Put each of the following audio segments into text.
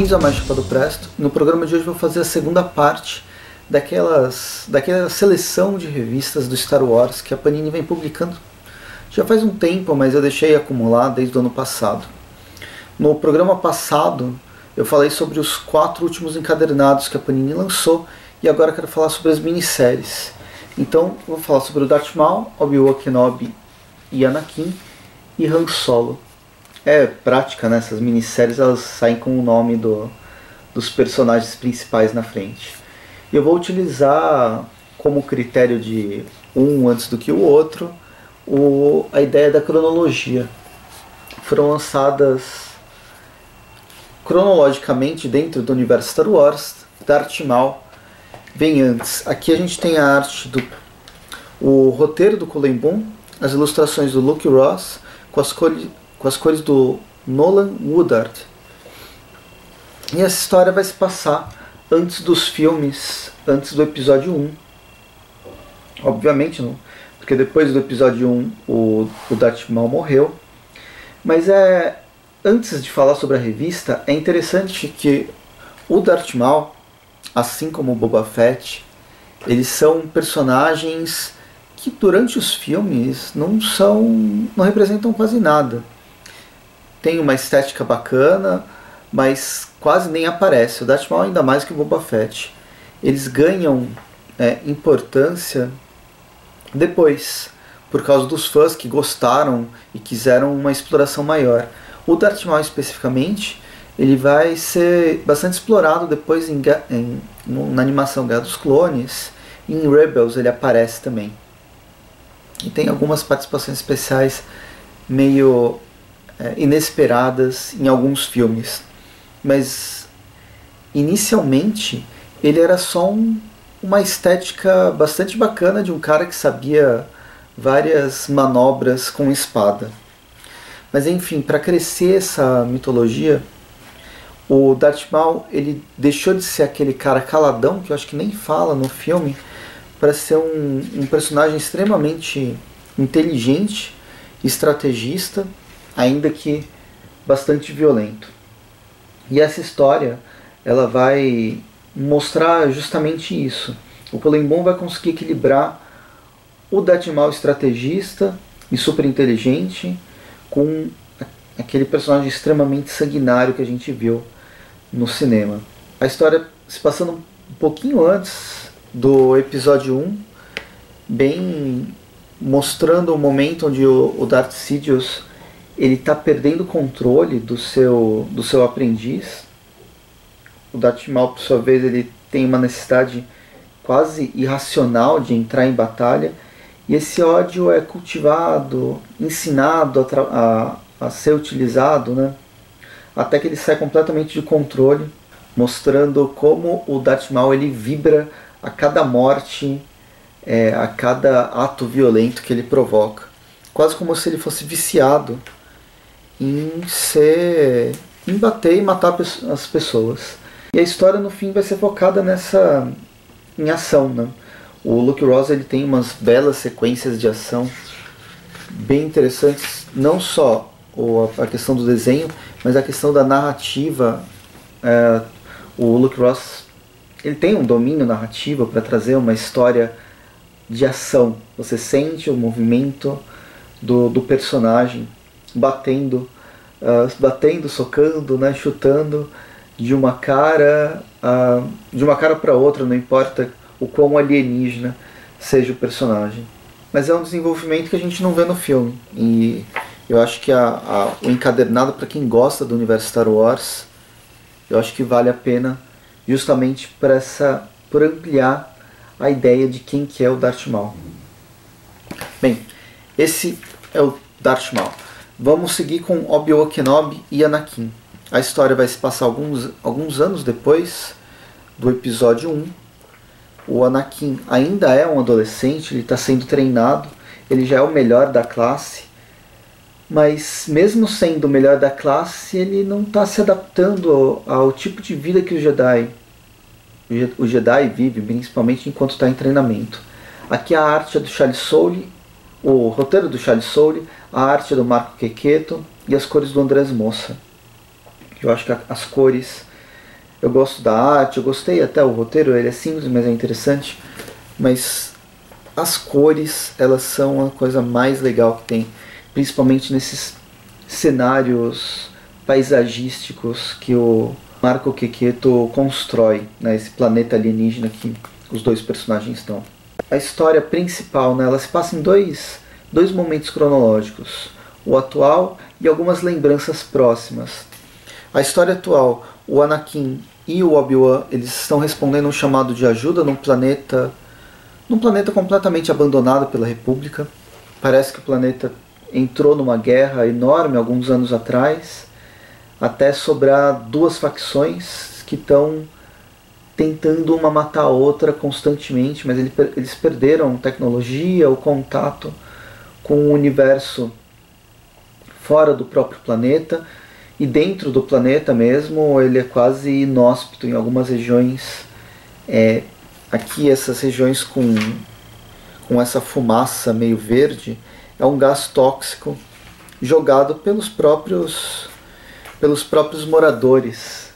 Bem-vindos a mais Chapado Presto. No programa de hoje vou fazer a segunda parte daquela seleção de revistas do Star Wars que a Panini vem publicando já faz um tempo, mas eu deixei acumular desde o ano passado. No programa passado eu falei sobre os 4 últimos encadernados que a Panini lançou e agora quero falar sobre as minisséries. Então vou falar sobre o Darth Maul, Obi-Wan Kenobi e Anakin e Han Solo. É prática, né? Essas minisséries elas saem com o nome dos personagens principais na frente. E eu vou utilizar como critério de um antes do que o outro a ideia da cronologia. Foram lançadas cronologicamente dentro do universo Star Wars. Darth Maul vem antes. Aqui a gente tem a arte o roteiro do Cullen Bunn, as ilustrações do Luke Ross com as cores do Nolan Woodard. E essa história vai se passar antes dos filmes, antes do episódio 1. Obviamente não, porque depois do episódio 1 o Darth Maul morreu. Mas antes de falar sobre a revista, é interessante que o Darth Maul, assim como o Boba Fett, eles são personagens que durante os filmes não representam quase nada. Tem uma estética bacana, mas quase nem aparece. O Darth Maul ainda mais que o Boba Fett. Eles ganham importância depois, por causa dos fãs que gostaram e quiseram uma exploração maior. O Darth Maul especificamente, ele vai ser bastante explorado depois na animação Guerra dos Clones. E em Rebels ele aparece também. E tem algumas participações especiais meio inesperadas em alguns filmes. Mas inicialmente ele era só uma estética bastante bacana de um cara que sabia várias manobras com espada. Mas enfim, para crescer essa mitologia, o Darth Maul ele deixou de ser aquele cara caladão, que eu acho que nem fala no filme, para ser um personagem extremamente inteligente, estrategista, ainda que bastante violento. E essa história ela vai mostrar justamente isso. O Cullen Bunn vai conseguir equilibrar o Darth Maul estrategista e super inteligente com aquele personagem extremamente sanguinário que a gente viu no cinema. A história se passando um pouquinho antes do episódio 1, bem mostrando o momento onde o Darth Sidious ele está perdendo o controle do seu aprendiz. O Darth Maul, por sua vez, ele tem uma necessidade quase irracional de entrar em batalha, e esse ódio é cultivado, ensinado a ser utilizado, né? Até que ele sai completamente de controle, mostrando como o Darth Maul ele vibra a cada morte, a cada ato violento que ele provoca. Quase como se ele fosse viciado em bater e matar as pessoas. E a história no fim vai ser focada em ação, né? O Luke Ross ele tem umas belas sequências de ação bem interessantes, não só a questão do desenho, mas a questão da narrativa. O Luke Ross ele tem um domínio narrativo para trazer uma história de ação. Você sente o movimento do personagem batendo, socando, né, chutando de uma cara para outra, não importa o quão alienígena seja o personagem. Mas é um desenvolvimento que a gente não vê no filme. E eu acho que o encadernado, para quem gosta do universo Star Wars, eu acho que vale a pena justamente por ampliar a ideia de quem que é o Darth Maul. Bem, esse é o Darth Maul. Vamos seguir com Obi-Wan Kenobi e Anakin. A história vai se passar alguns anos depois do episódio 1. O Anakin ainda é um adolescente, ele está sendo treinado, ele já é o melhor da classe, mas mesmo sendo o melhor da classe, ele não está se adaptando ao tipo de vida que o Jedi vive, principalmente enquanto está em treinamento. Aqui a arte é do Charles Soule, o roteiro do Charles Soule, a arte é do Marco Checchetto e as cores do Andrés Mossa. Eu acho que as cores Eu gosto da arte, eu gostei até o roteiro, ele é simples, mas é interessante. Mas as cores, elas são a coisa mais legal que tem, principalmente nesses cenários paisagísticos que o Marco Checchetto constrói, né, esse planeta alienígena que os dois personagens estão. A história principal, né, ela se passa em dois momentos cronológicos, o atual e algumas lembranças próximas. A história atual, o Anakin e o Obi-Wan, eles estão respondendo um chamado de ajuda num planeta completamente abandonado pela República. Parece que o planeta entrou numa guerra enorme alguns anos atrás, até sobrar duas facções que estão tentando uma matar a outra constantemente, mas eles perderam tecnologia, o contato com o universo fora do próprio planeta, e dentro do planeta mesmo ele é quase inóspito em algumas regiões. Aqui essas regiões com essa fumaça meio verde é um gás tóxico jogado pelos próprios moradores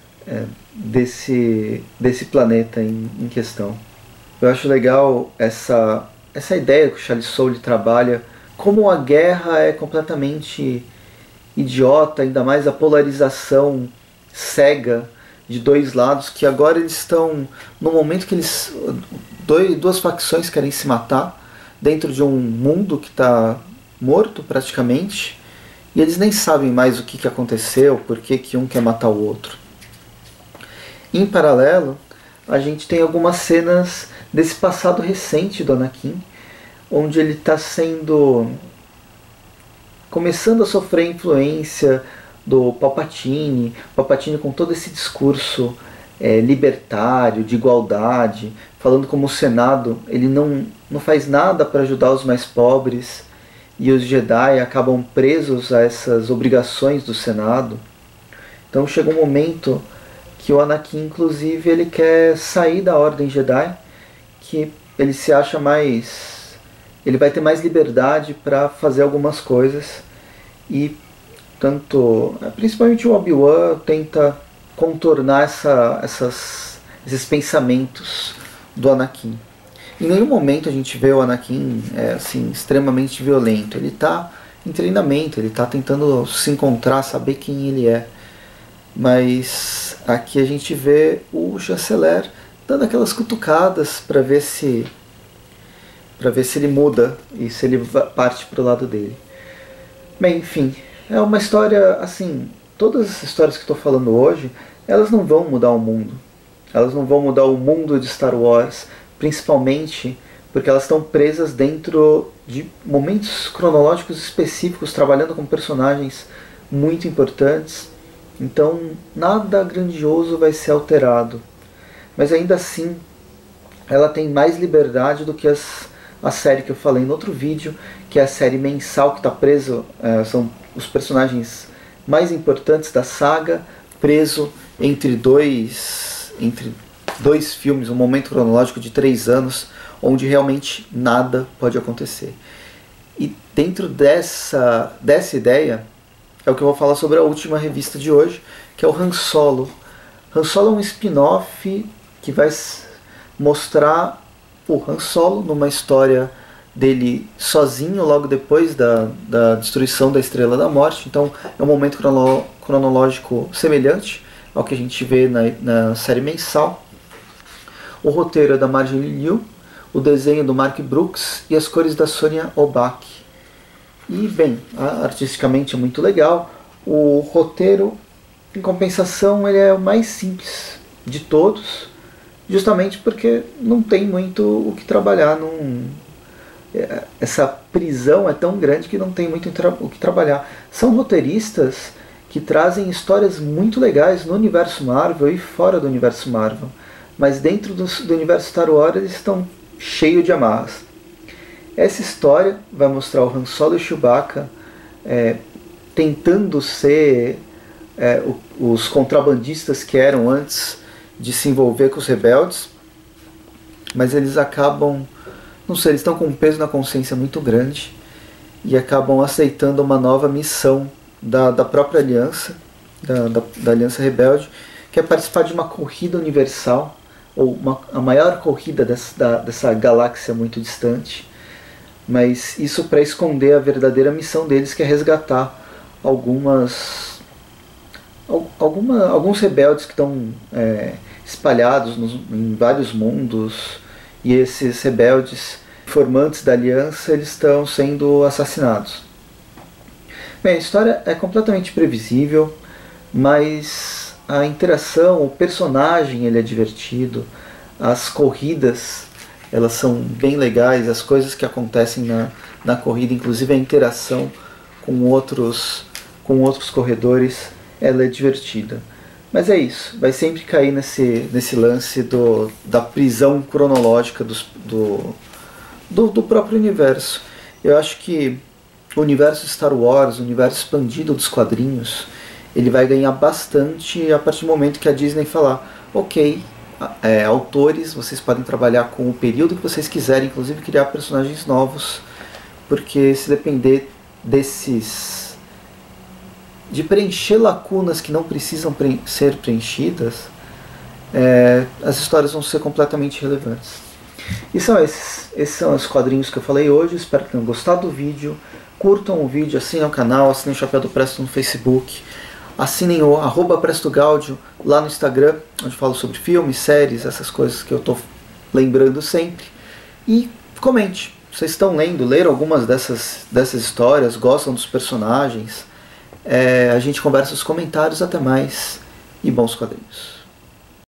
desse planeta em questão. Eu acho legal essa ideia que o Charles Soule trabalha, como a guerra é completamente idiota, ainda mais a polarização cega de dois lados, que agora eles estão no momento que duas facções querem se matar dentro de um mundo que está morto praticamente, e eles nem sabem mais o que aconteceu, por que um quer matar o outro. Em paralelo, a gente tem algumas cenas desse passado recente do Anakin, onde ele está começando a sofrer influência do Palpatine com todo esse discurso libertário, de igualdade, falando como o Senado ele não faz nada para ajudar os mais pobres, e os Jedi acabam presos a essas obrigações do Senado. Então chega um momento que o Anakin, inclusive, ele quer sair da Ordem Jedi, que ele se acha ele vai ter mais liberdade para fazer algumas coisas, e principalmente o Obi-Wan tenta contornar esses pensamentos do Anakin. Em nenhum momento a gente vê o Anakin extremamente violento. Ele está em treinamento, ele está tentando se encontrar, saber quem ele é. Mas aqui a gente vê o chanceler dando aquelas cutucadas para ver se ele muda e se ele parte para o lado dele. Bem, enfim, é uma história assim. Todas as histórias que estou falando hoje, elas não vão mudar o mundo. Elas não vão mudar o mundo de Star Wars, principalmente porque elas estão presas dentro de momentos cronológicos específicos, trabalhando com personagens muito importantes. Então nada grandioso vai ser alterado. Mas ainda assim, ela tem mais liberdade do que a série que eu falei no outro vídeo, que é a série mensal que está preso, são os personagens mais importantes da saga, preso entre dois filmes, um momento cronológico de 3 anos, onde realmente nada pode acontecer. E dentro dessa ideia, é o que eu vou falar sobre a última revista de hoje, que é o Han Solo. Han Solo é um spin-off que vai mostrar o Han Solo numa história dele sozinho, logo depois da destruição da Estrela da Morte. Então é um momento cronológico semelhante ao que a gente vê na série mensal. O roteiro é da Marjorie Liu, o desenho do Mark Brooks e as cores da Sonia Obak. E bem, artisticamente é muito legal. O roteiro, em compensação, ele é o mais simples de todos, justamente porque não tem muito o que trabalhar. Essa prisão é tão grande que não tem muito o que trabalhar. São roteiristas que trazem histórias muito legais no universo Marvel e fora do universo Marvel, mas dentro do universo Star Wars eles estão cheios de amarras. Essa história vai mostrar o Han Solo e Chewbacca tentando ser os contrabandistas que eram antes de se envolver com os rebeldes, mas eles acabam, não sei, eles estão com um peso na consciência muito grande e acabam aceitando uma nova missão da própria aliança, da aliança rebelde, quer participar de uma corrida universal, ou a maior corrida dessa galáxia muito distante, mas isso para esconder a verdadeira missão deles, que é resgatar alguns rebeldes que estão espalhados em vários mundos, e esses rebeldes informantes da aliança, eles estão sendo assassinados. Bem, a história é completamente previsível, mas a interação, o personagem, ele é divertido, as corridas, elas são bem legais, as coisas que acontecem na corrida, inclusive a interação com outros corredores, ela é divertida. Mas é isso, vai sempre cair nesse lance da prisão cronológica do próprio universo. Eu acho que o universo Star Wars, o universo expandido dos quadrinhos, ele vai ganhar bastante a partir do momento que a Disney falar: ok, autores, vocês podem trabalhar com o período que vocês quiserem, inclusive criar personagens novos, porque se depender de preencher lacunas que não precisam ser preenchidas, as histórias vão ser completamente relevantes. E são esses são os quadrinhos que eu falei hoje. Espero que tenham gostado do vídeo. Curtam o vídeo, assinem o canal, assinem o Chapéu do Presto no Facebook, assinem o @PrestoGaudio lá no Instagram, onde falo sobre filmes, séries, essas coisas que eu estou lembrando sempre. E comente, vocês estão leram algumas dessas histórias, gostam dos personagens? A gente conversa nos comentários. Até mais e bons quadrinhos.